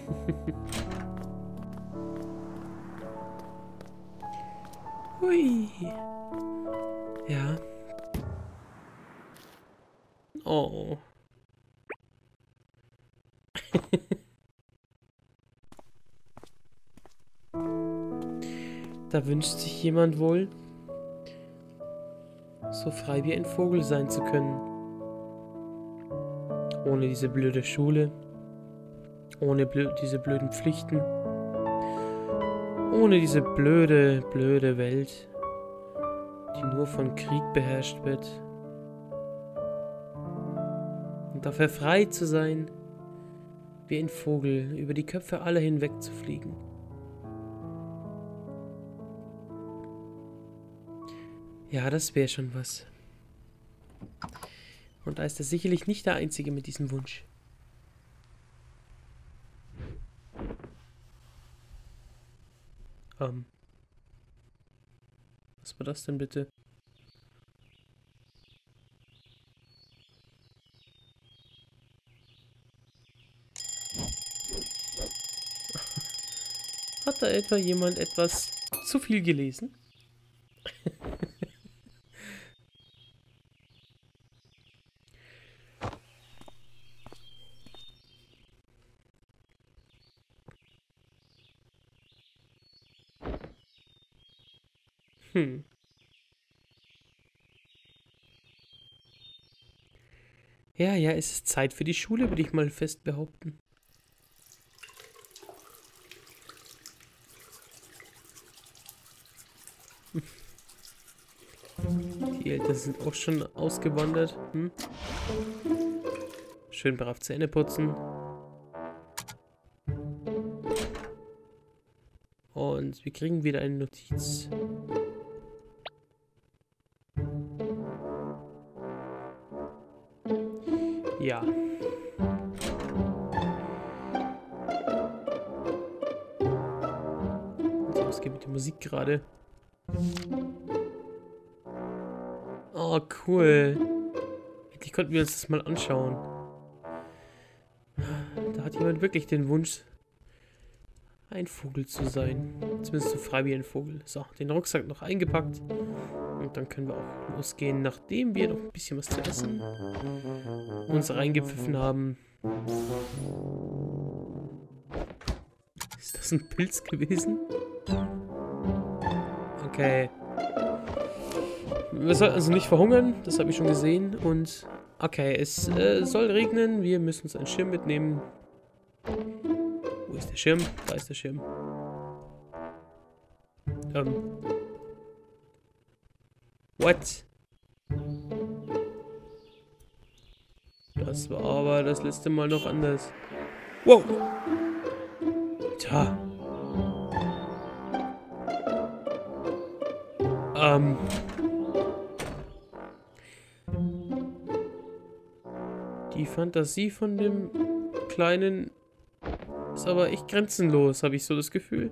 Hui. Ja. Oh. Da wünscht sich jemand wohl, so frei wie ein Vogel sein zu können. Ohne diese blöde Schule. Ohne diese blöden Pflichten. Ohne diese blöde Welt, die nur von Krieg beherrscht wird. Und dafür frei zu sein, wie ein Vogel, über die Köpfe aller hinweg zu fliegen. Ja, das wäre schon was. Und da ist er sicherlich nicht der Einzige mit diesem Wunsch. Was war das denn bitte? Hat da etwa jemand etwas zu viel gelesen? Ja, es ist Zeit für die Schule, würde ich mal fest behaupten. Die Eltern sind auch schon ausgewandert. Schön brav Zähne putzen. Und wir kriegen wieder eine Notiz. Ja. Was geht mit der Musik gerade? Oh, cool. Endlich konnten wir uns das mal anschauen. Da hat jemand wirklich den Wunsch, ein Vogel zu sein. Zumindest so frei wie ein Vogel. So, den Rucksack noch eingepackt. Und dann können wir auch losgehen, nachdem wir noch ein bisschen was zu essen uns reingepfiffen haben. Ist das ein Pilz gewesen? Okay. Wir sollten also nicht verhungern, das habe ich schon gesehen. Und okay, es soll regnen. Wir müssen uns einen Schirm mitnehmen. Wo ist der Schirm? Da ist der Schirm. What? Das war aber das letzte Mal noch anders. Wow! Tja. Die Fantasie von dem Kleinen ist aber echt grenzenlos, habe ich so das Gefühl.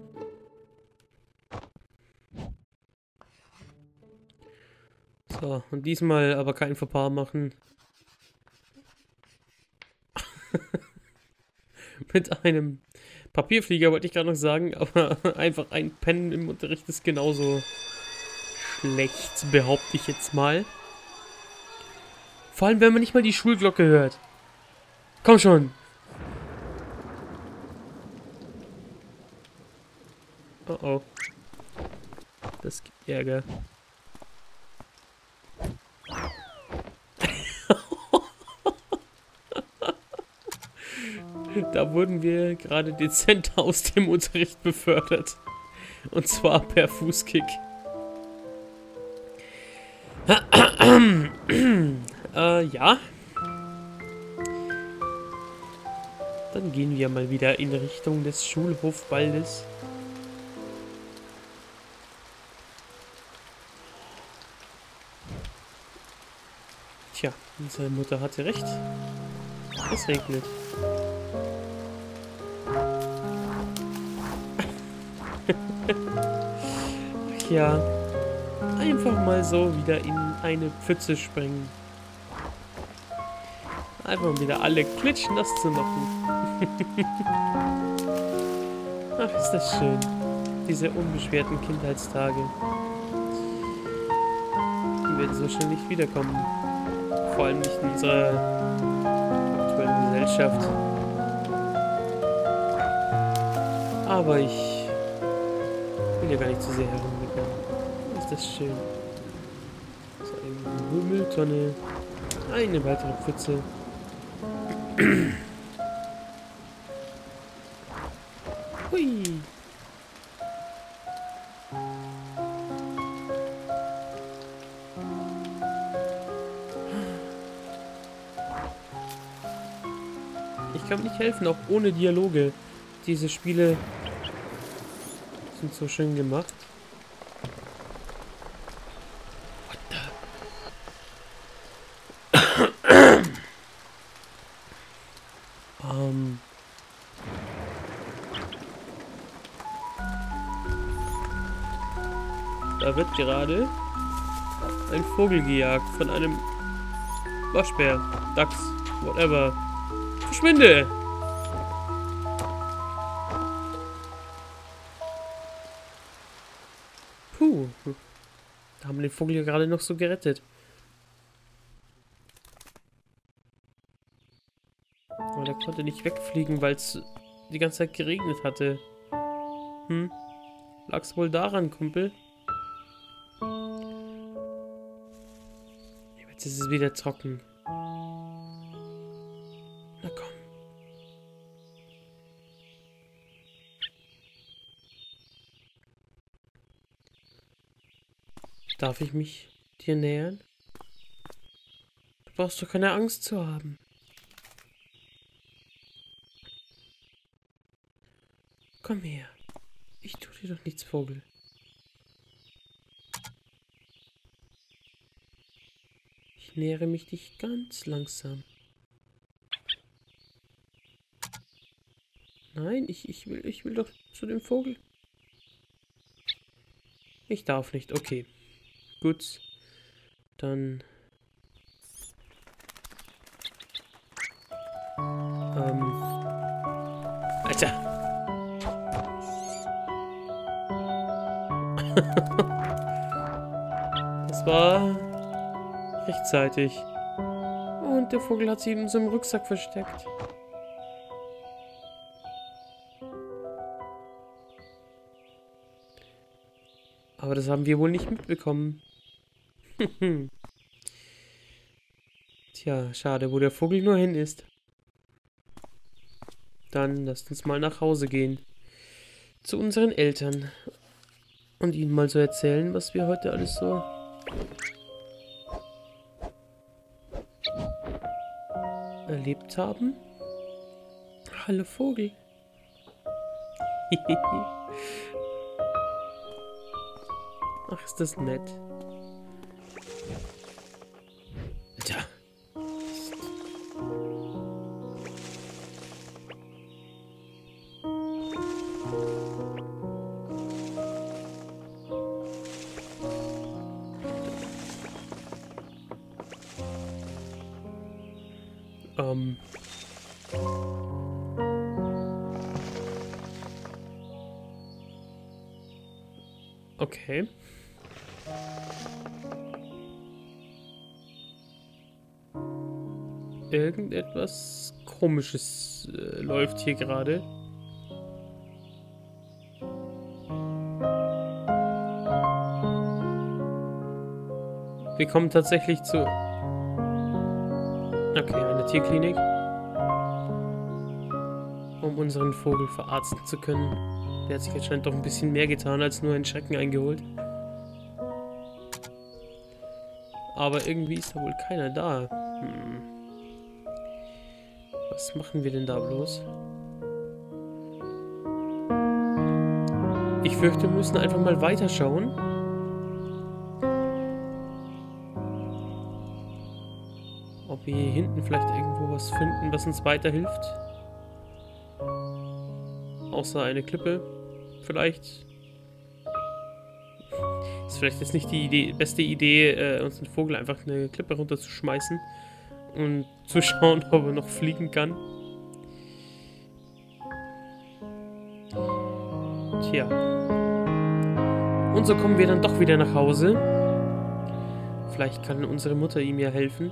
So, und diesmal aber kein Fauxpas machen. Mit einem Papierflieger wollte ich gerade noch sagen, aber einfach ein Pennen im Unterricht ist genauso schlecht, behaupte ich jetzt mal. Vor allem, wenn man nicht mal die Schulglocke hört. Komm schon. Oh oh. Das gibt Ärger. Da wurden wir gerade dezent aus dem Unterricht befördert. Und zwar per Fußkick. Ja. Dann gehen wir mal wieder in Richtung des Schulhofwaldes. Tja, unsere Mutter hatte recht. Es regnet. Ach ja, einfach mal so wieder in eine Pfütze springen. Einfach um wieder alle klitschnass zu machen. Ach, ist das schön. Diese unbeschwerten Kindheitstage. Die werden so schnell nicht wiederkommen. Vor allem nicht in unserer aktuellen Gesellschaft. Aber ich will ja gar nicht zu sehr herummeckern. Ist das schön. So eine Mülltonne. Eine weitere Pfütze. Hui. Ich kann nicht helfen, auch ohne Dialoge. Diese Spiele sind so schön gemacht. What the? Da wird gerade ein Vogel gejagt von einem Waschbär, Dachs, whatever. Verschwinde! Puh. Da haben wir den Vogel ja gerade noch so gerettet. Aber der konnte nicht wegfliegen, weil es die ganze Zeit geregnet hatte. Lag's wohl daran, Kumpel? Jetzt ist es wieder trocken. Na komm. Darf ich mich dir nähern? Du brauchst doch keine Angst zu haben. Komm her. Ich tue dir doch nichts, Vogel. Ich nähere mich dich ganz langsam. Nein, ich will doch zu dem Vogel. Ich darf nicht, okay. Gut. Dann... Alter! Das war... rechtzeitig. Und der Vogel hat sie in unserem Rucksack versteckt. Aber das haben wir wohl nicht mitbekommen. Tja, schade, wo der Vogel nur hin ist. Dann lasst uns mal nach Hause gehen. Zu unseren Eltern. Und ihnen mal so erzählen, was wir heute alles so... erlebt haben. Hallo Vogel. Ach, ist das nett. Tja. Okay. Irgendetwas Komisches läuft hier gerade. Wir kommen tatsächlich zu... Okay, eine Tierklinik. Um unseren Vogel verarzten zu können. Der hat sich anscheinend doch ein bisschen mehr getan, als nur einen Schrecken eingeholt. Aber irgendwie ist da wohl keiner da. Was machen wir denn da bloß? Ich fürchte, wir müssen einfach mal weiterschauen. Ob wir hier hinten vielleicht irgendwo was finden, was uns weiterhilft. Außer eine Klippe. Vielleicht. Ist vielleicht jetzt nicht die beste Idee, uns den Vogel einfach eine Klippe runterzuschmeißen. Und zu schauen, ob er noch fliegen kann. Tja. Und so kommen wir dann doch wieder nach Hause. Vielleicht kann unsere Mutter ihm ja helfen.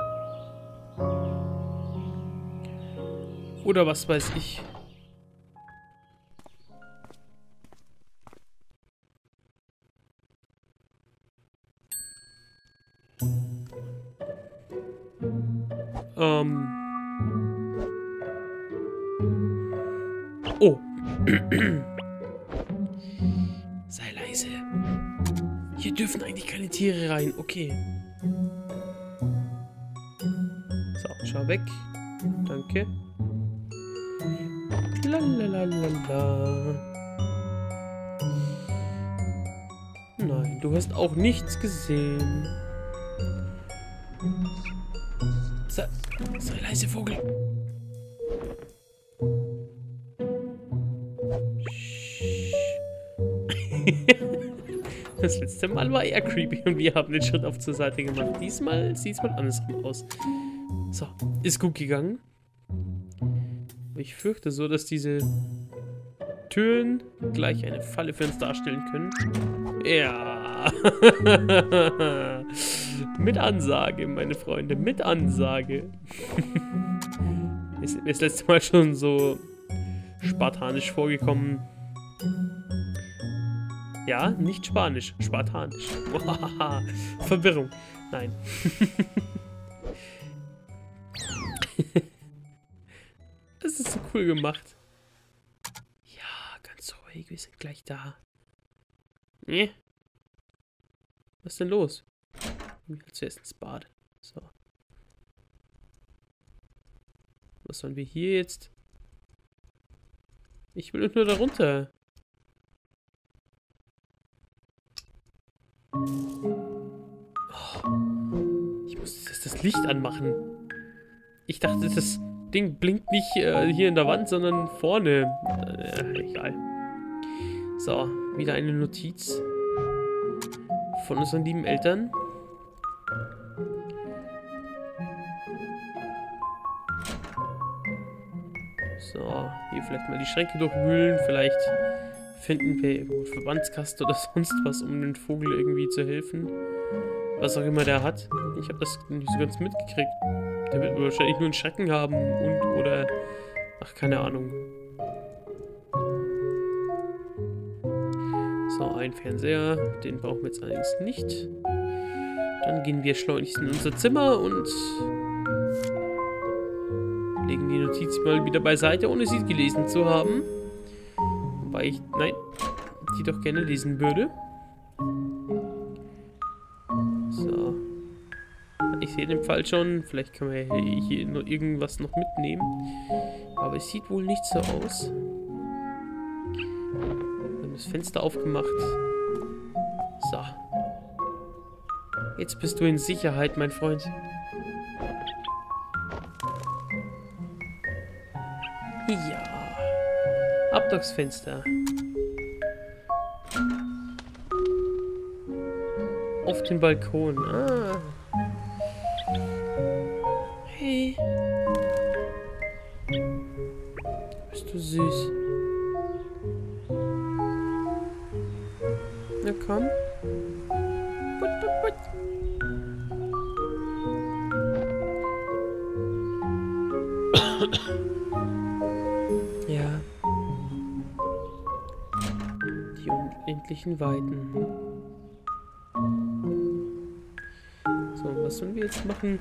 Oder was weiß ich. Oh. Sei leise. Hier dürfen eigentlich keine Tiere rein. Okay. So, schau weg. Danke. Lalalala. Nein, du hast auch nichts gesehen. Sei leise, Vogel. Das letzte Mal war er creepy und wir haben den Schritt auf zur Seite gemacht. Diesmal sieht es mal andersrum aus. So, ist gut gegangen. Ich fürchte so, dass diese Türen gleich eine Falle für uns darstellen können. Ja. Mit Ansage, meine Freunde. Mit Ansage. Ist mir das letzte Mal schon so spartanisch vorgekommen. Ja, nicht Spanisch, spartanisch. Verwirrung. Nein. Das ist so cool gemacht. Ja, ganz ruhig, wir sind gleich da. Nee. Was ist denn los? Ich will zuerst ins Bad. So. Was sollen wir hier jetzt? Ich will nur da runter. Oh, ich muss jetzt das Licht anmachen. Ich dachte, das Ding blinkt nicht hier in der Wand, sondern vorne. Egal. So, wieder eine Notiz von unseren lieben Eltern. So, hier vielleicht mal die Schränke durchwühlen. Vielleicht finden wir irgendwo einen Verbandskasten oder sonst was, um den Vogel irgendwie zu helfen. Was auch immer der hat. Ich habe das nicht so ganz mitgekriegt. Der wird wahrscheinlich nur einen Schrecken haben und oder... Ach, keine Ahnung. So, ein Fernseher. Den brauchen wir jetzt allerdings nicht. Dann gehen wir schleunigst in unser Zimmer und legen die Notiz mal wieder beiseite, ohne sie gelesen zu haben. Wobei ich, nein, die doch gerne lesen würde. So. Ich sehe den Fall schon. Vielleicht können wir hier nur irgendwas noch mitnehmen. Aber es sieht wohl nicht so aus. Wir haben das Fenster aufgemacht. So. Jetzt bist du in Sicherheit, mein Freund. Ja. Ab durchs Fenster. Auf den Balkon. Ah. Hey. Bist du süß. Na komm. Put, put, put. Ja. Die unendlichen Weiten. So, was sollen wir jetzt machen?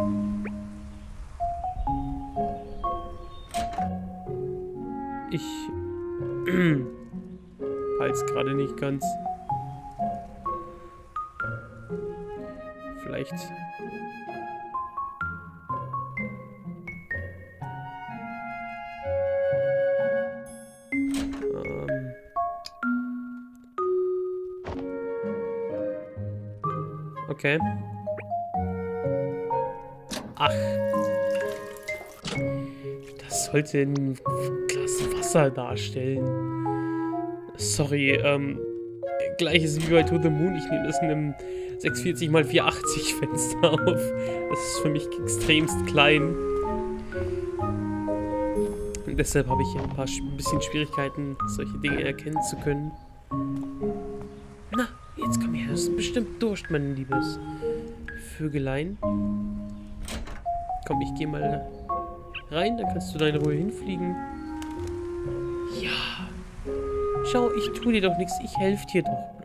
Ich weiß gerade nicht ganz. Vielleicht. Okay. Ach. Das sollte ein Glas Wasser darstellen. Sorry, gleiches wie bei To the Moon. Ich nehme das in einem 640x480 Fenster auf. Das ist für mich extremst klein. Deshalb habe ich ja ein bisschen Schwierigkeiten, solche Dinge erkennen zu können. Na, jetzt komm her. Du hast bestimmt Durst, mein liebes Vögelein. Komm, ich gehe mal rein, dann kannst du deine Ruhe hinfliegen. Ja. Schau, ich tue dir doch nichts. Ich helfe dir doch.